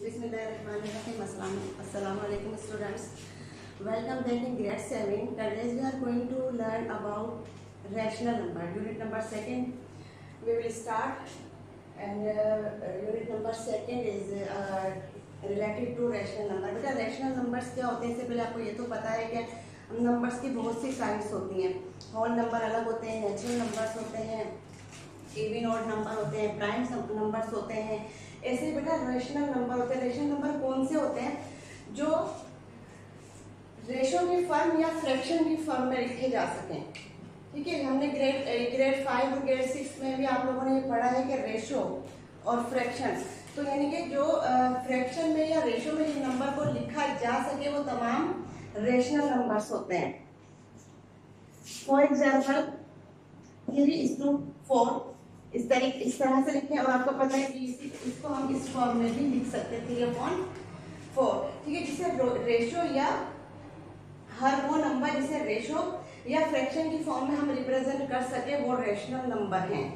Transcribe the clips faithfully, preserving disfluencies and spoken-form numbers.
Bismillahirrahmanirrahim. Assalamu alaikum students. Welcome back in grade seven. Today we are going to learn about rational number. Unit number second we will start, and uh, unit number second is uh, related to rational number. बेटा rational numbers क्या होते हैं इससे पहले आपको ये तो पता है कि numbers की बहुत सी kinds होती हैं. whole number अलग होते हैं, natural numbers होते हैं, even odd number होते हैं, prime numbers होते हैं. ऐसे बेटा रेशनल नंबर होते हैं. रेशनल नंबर कौन से होते हैं? जो रेशो की फॉर्म या फ्रैक्शन की फॉर्म में लिखे जा सकें. ठीक है, हमने ग्रेड ग्रेड फाइव और ग्रेड सिक्स में भी आप लोगों ने पढ़ा है कि रेशो और फ्रैक्शन. तो यानी कि जो फ्रैक्शन में या रेशो में जिन नंबर को लिखा जा सके वो तमाम रेशनल नंबर्स होते हैं. For example three is to four, इस तरह इस तरह से लिखें. और आपको पता है कि इसको हम इस फॉर्म में भी लिख सकते हैं, थ्री अपॉन फोर. ठीक है, जिसे रेशो या हर वो नंबर जिसे रेशो या फ्रैक्शन की फॉर्म में हम रिप्रेजेंट कर सके वो रेशनल नंबर हैं.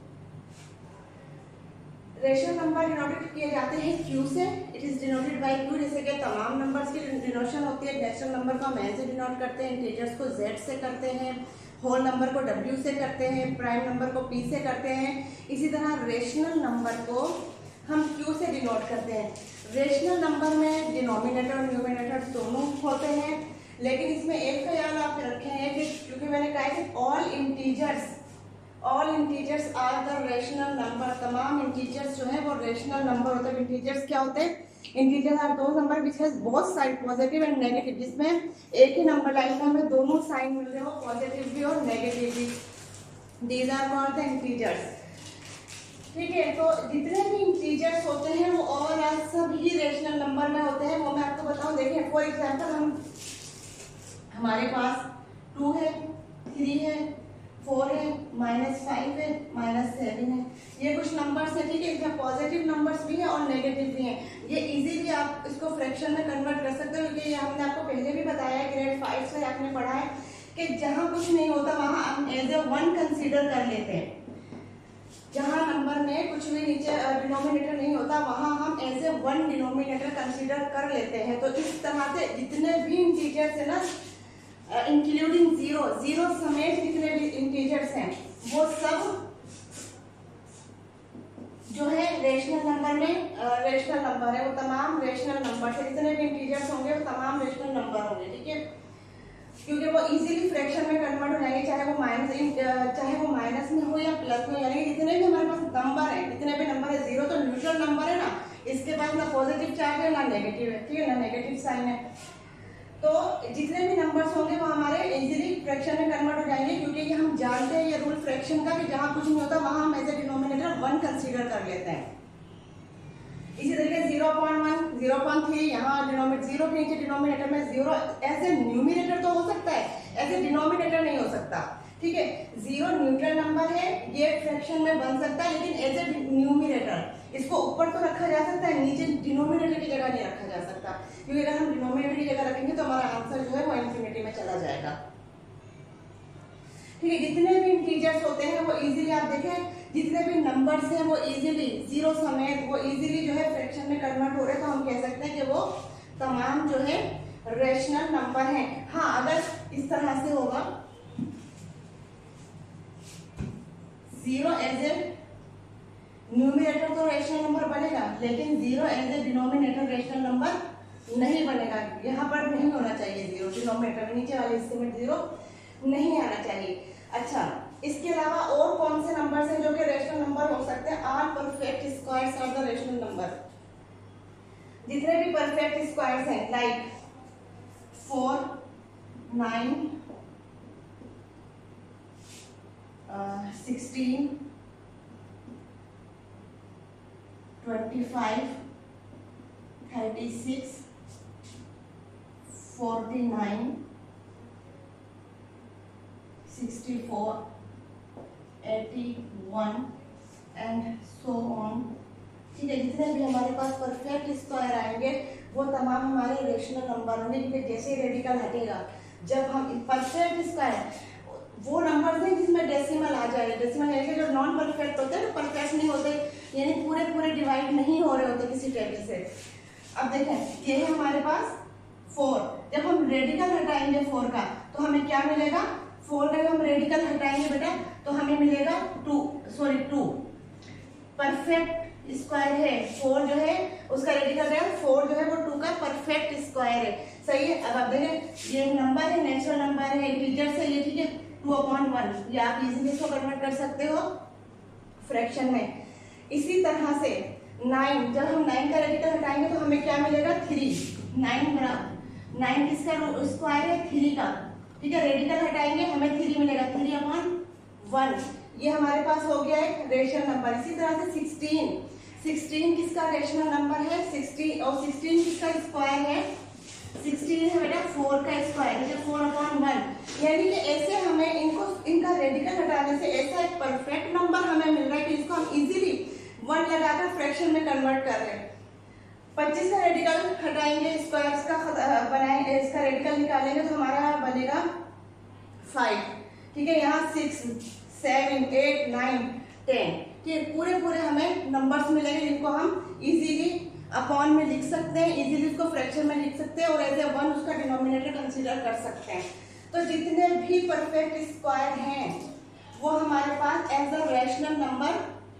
रेशनल नंबर डिनोटेड किए जाते हैं क्यू से. It is denoted by Q. जैसे कि तमाम नंबर्स की डिनोशन होती है. नेचुरल नंबर को हम एन से डिनोट करते हैं, इंटीजर्स को जेड से करते हैं, होल नंबर को डब्ल्यू से करते हैं, प्राइम नंबर को पी से करते हैं. इसी तरह रेशनल नंबर को हम क्यू से डिनोट करते हैं. रेशनल नंबर में डिनोमिनेटर और न्यूमिनेटर दोनों होते हैं, लेकिन इसमें एक ख्याल आप रखे हैं कि क्योंकि मैंने कहा है कि all integers all integers are the rational number. तमाम इंटीजर्स जो है वो रेशनल नंबर होते हैं. इंटीजर्स क्या होते हैं? Integers are the number which has both side positive and negative. जिसमें एक ही नंबर लाइन में हमें दोनों साइन मिल रहे हो, पॉजिटिव भी और नेगेटिव भी. These are called the integers. ठीक है, तो जितने भी इंटीजर्स होते हैं वो ओवरऑल सब ही रेशनल नंबर में होते हैं. वो मैं आपको बताऊं. देखें, फॉर एग्जांपल हम हमारे पास टू है, थ्री है, फोर है, माइनस फाइव है, माइनस सेवन है. ये कुछ नंबर्स हैं. ठीक है, इसमें पॉजिटिव नंबर्स भी हैं और नेगेटिव भी हैं. ये इजीली आप इसको फ्रैक्शन में कन्वर्ट कर सकते हो, क्योंकि ये हमने आपको पहले भी बताया है, ग्रेड फाइव से आपने पढ़ा है कि जहाँ कुछ नहीं होता वहाँ हम एज ए वन कंसीडर कर लेते हैं. जहाँ नंबर में कुछ भी नीचे डिनोमिनेटर नहीं होता वहाँ हम as a one denominator consider कर लेते हैं. तो इस तरह से जितने भी इंटीजर्स है ना, इंक्लूडिंग जीरो जीरो समेत जितने भी इंटीजर्स हैं वो सब जो है रेशनल नंबर में रेशनल नंबर है. वो तमाम रेशनल नंबर से जितने भी इंटीजर्स होंगे वो तमाम रेशनल नंबर होंगे. ठीक है, क्योंकि वो इजीली फ्रैक्शन में कन्वर्ट हो जाएंगे, चाहे वो माइनस चाहे वो माइनस में हो या प्लस में. यानी जितने भी हमारे पास नंबर है, जितने भी नंबर है, जीरो तो न्यूट्रल नंबर है ना, इसके पास ना पॉजिटिव चार्ज है ना नेगेटिव है. ठीक है, ना नेगेटिव साइन है. तो जितने भी नंबर्स होंगे वो हमारे इजीली फ्रैक्शन में कन्वर्ट हो जाएंगे, क्योंकि ये हम जानते हैं ये रूल फ्रैक्शन का कि जहाँ कुछ नहीं होता वहाँ हम as a denominator one consider कर लेते हैं. इसी तरीके zero point one, zero point three, यहाँ डिनोमिनेटर जीरो के नीचे डिनोमिनेटर में जीरो एज ए न्यूमिनेटर तो हो सकता है, एज ए डिनोमिनेटर नहीं हो सकता. ठीक है, जीरो न्यूट्रल नंबर है, ये फ्रैक्शन में बन सकता है, लेकिन एज ए न्यूमिनेटर इसको ऊपर तो रखा जा सकता है, नीचे डिनोमिनेटर की जगह नहीं रखा जा सकता, क्योंकि अगर हम डिनोमिनेटर की जगह रखेंगे तो हमारा आंसर जो है वो इन्फिनिटी में चला जाएगा. ठीक है, जितने भी इंटीजर्स होते हैं वो इजीली आप देखें, जितने भी नंबर्स हैं वो इजीली जीरो समेत वो इजीली जो है फ्रैक्शन में कन्वर्ट हो रहे हैं. तो हम कह सकते हैं कि वो तमाम जो है रेशनल नंबर हैं. हाँ, अगर इस तरह से होगा जीरो एज ए न्यूमिनेटर तो रेशनल नंबर बनेगा, लेकिन zero as a denominator rational number नहीं बनेगा. यहाँ पर नहीं होना चाहिए जीरो डिनोमिनेटर में, नीचे वाले हिस्से में जीरो नहीं आना चाहिए. अच्छा, इसके अलावा और कौन से नंबर हैं जो कि रेशनल नंबर हो सकते हैं? All perfect squares are the rational number. जितने भी परफेक्ट स्क्वायर्स हैं like four, nine, sixteen, twenty five, thirty six, forty nine, sixty four, eighty one and so on. ठीक है, जितने भी हमारे पास परफेक्ट स्क्वायर आएंगे वो तमाम हमारे रेशनल नंबर होंगे, क्योंकि जैसे रेडिकल हटेगा जब हम परफेक्ट स्क्वायर वो नंबर थे जिसमें डेसिमल आ जाए. डेसिमल यानी जो नॉन परफेक्ट होते हैं, परफेक्ट नहीं होते, यानी पूरे पूरे डिवाइड नहीं हो रहे होते किसी टेबल से, अब देखें ये है हमारे पास फोर, जब हम रेडिकल हटाएंगे फोर का तो हमें क्या मिलेगा, फोर का जब हम रेडिकल हटाएंगे बेटा तो हमें मिलेगा two, sorry two. Perfect square है फोर जो है उसका रेडिकल है, फोर जो है वो टू का परफेक्ट स्क्वायर है, सही है। अब आप देखें ये नंबर है, नेचुरल नंबर है, इंटीजर से ये, ठीक है, टू अपॉन वन, ये आप इजीली इसको कन्वर्ट कर सकते हो फ्रैक्शन में। इसी तरह से नाइन, जब हम नाइन का रेडिकल हटाएंगे तो हमें क्या मिलेगा, थ्री। नाइन ग्राम नाइन किसका स्क्वायर है, थ्री का, ठीक है, रेडिकल हटाएंगे हमें थ्री मिलेगा, थ्री अपॉन वन, ये हमारे पास हो गया एक रेशनल नंबर। इसी तरह से सिक्सटीन, सिक्सटीन किसका रेशनल नंबर है, सिक्सटीन, और सिक्सटीन किसका स्क्वायर है, सिक्सटीन है बेटा फोर का स्क्वायर, ठीक है, फोर अपॉन वन। यानी कि ऐसे हमें इनको इनका रेडिकल हटाने से ऐसा एक परफेक्ट नंबर हमें मिल रहा है कि इसको हम इजीली वन लगाकर फ्रैक्शन में कन्वर्ट कर रहे हैं। पच्चीस का रेडिकल हटाएंगे, स्क्वायर्स का बनाएंगे, इसका रेडिकल निकालेंगे तो हमारा बनेगा फाइव, ठीक है, यहाँ six, seven, eight, nine, ten, ठीक है, पूरे पूरे हमें नंबर्स मिलेंगे जिनको हम इजीली अपॉन में लिख सकते हैं, इजीली उसको फ्रैक्शन में लिख सकते हैं और एज ए वन उसका डिनोमिनेटर कंसीडर कर सकते हैं। तो जितने भी परफेक्ट स्क्वायर हैं वो हमारे पास as a rational number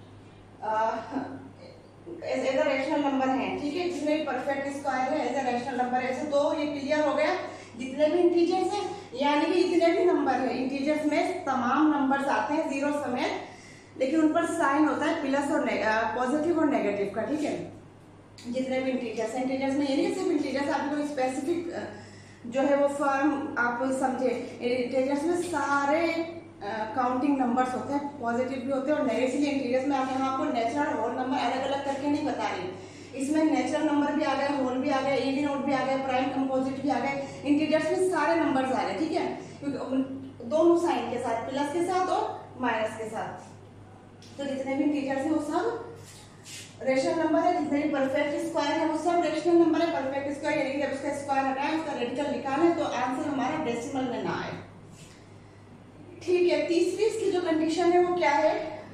as a rational number हैं, ठीक है, जितने भी परफेक्ट स्क्वायर है एज अ रैशनल नंबर। ऐसे तो ये क्लियर हो गया, जितने भी इंटीजर्स हैं यानी कि जितने भी नंबर है, इंटीजर्स में तमाम नंबर्स आते हैं जीरो समेत, लेकिन उन पर साइन होता है प्लस और पॉजिटिव और नेगेटिव का, ठीक है, जितने भी इंटीजर्स हैं। इंटीजर्स में ये नहीं सिर्फ इंटीजर्स, आपको कोई स्पेसिफिक जो है वो फॉर्म आप समझे, इंटीजर्स में सारे काउंटिंग नंबर्स होते हैं, पॉजिटिव भी होते हैं और नेगेटिव। इंटीजर्स में आप यहाँ आपको नेचुरल होल नंबर अलग अलग करके नहीं बता रही, इसमें नेचुरल नंबर भी आ गए, होल भी आ गए, इवन आउट भी आ गए, प्राइम कंपोजिट भी आ गए, इंटीजर्स में सारे नंबर्स आ गए, ठीक है, क्योंकि दोनों साइन के साथ, प्लस के साथ और माइनस के साथ। तो जितने भी इंटीजर्स हैं वो सब रेशनल नंबर है, जितने भी परफेक्ट स्क्वायर है वो सब रेशनल नंबर है। परफेक्ट स्क्वायर यानी कि जब उसका स्क्वायर हटाए उसका रेडिकल निकाले तो आंसर हमारा डेसिमल में ना आए, ठीक है। तीसरी इसकी जो कंडीशन है वो क्या है,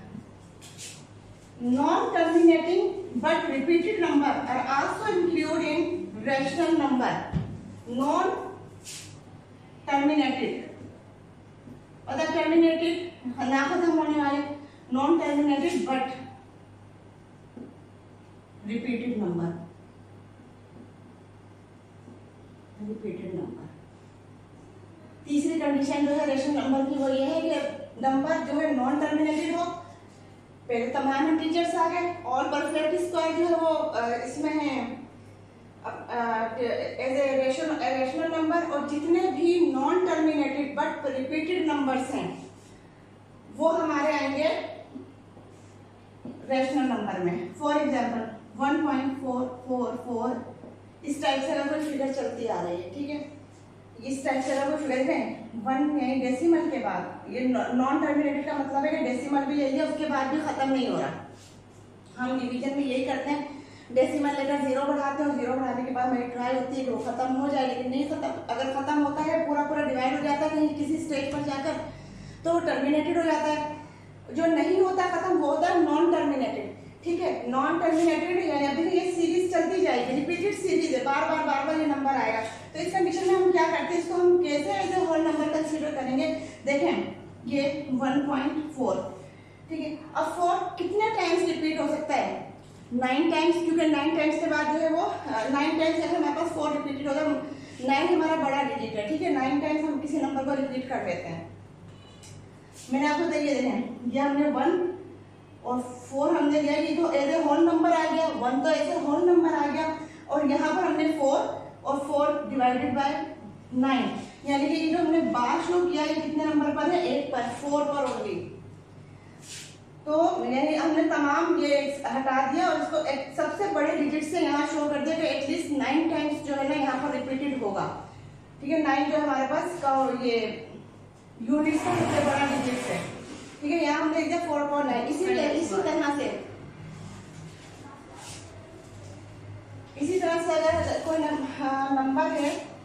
non terminating but repeated number are also include in rational number. Non terminated, मतलब टर्मिनेटेड ना खत्म होने वाले, non terminated but repeated number, repeated number. तीसरी कंडीशन जो है रेशनल नंबर की वो ये है कि नंबर जो है नॉन टर्मिनेटेड हो, पहले तमाम इंटीजर्स आ गए, और परफेक्ट स्क्वायर जो है वो इसमें है एज ए रेशनल नंबर, और जितने भी non terminated but repeated numbers हैं वो हमारे आएंगे रेशनल नंबर में। For example one point four four four इस टाइप से अगर कोई फिगर चलती आ रही है, ठीक है, इस टाइप से अगर कोई फिगर है वन यानी डेसिमल के बाद, ये नॉन टर्मिनेटेड का मतलब है कि डेसिमल भी ले लिया उसके बाद भी खत्म नहीं हो रहा। हम डिवीजन में यही करते हैं, डेसिमल लेकर जीरो बढ़ाते हैं और जीरो बढ़ाने के बाद मेरी ट्राई होती है कि वो खत्म हो जाए, लेकिन नहीं खत्म, अगर खत्म होता है पूरा पूरा डिवाइड हो जाता है कहीं किसी स्टेज पर जाकर तो वो टर्मिनेटेड हो जाता है। जो नहीं होता खत्म वो होता है नॉन टर्मिनेटेड, ठीक है। नॉन टर्मिनेटेड यानी अभी ये सीरीज चलती जाएगी, रिपीटेड सीरीज है, बार बार बार बार ये नंबर आएगा। तो इस कंडीशन में हम क्या करते हैं, इसको हम कैसे as a whole number consider करेंगे। देखें ये वन पॉइंट फोर, ठीक है, अब फोर कितने टाइम्स रिपीट हो सकता है, नाइन टाइम्स, क्योंकि नाइन टाइम्स के बाद जो है वो नाइन टाइम्स अगर हमारे पास फोर रिपीटेड होगा, नाइन हमारा बड़ा डिजिट है, ठीक है, नाइन टाइम्स हम किसी नंबर को रिपीट कर लेते हैं। मैंने आपको देखिए देखें ये हमने वन और फोर हमने लिया, ये तो एज ए होल नंबर आ गया, वन तो एज ए होल नंबर आ गया, और यहाँ पर हमने फोर और फोर डिवाइडेड बाय नाइन, यानी कि ये जो हमने बार शो किया ये कितने नंबर पर है, एट पर, फोर पर ओनली। तो यानी हमने तमाम ये हटा दिया और इसको एक सबसे बड़े डिजिट से यहाँ शो कर दिया कि एटलीस्ट नाइन टाइम्स जो है ना यहाँ पर रिपीटेड होगा, ठीक है। नाइन जो हमारे पास का ये यूनिट का सबसे बड़ा डिजिट है, ठीक है, यहाँ हमने लिख दिया फोर पॉइंट नाइन। इसी इसी तरह से इसी तरह से अगर कोई नंबर है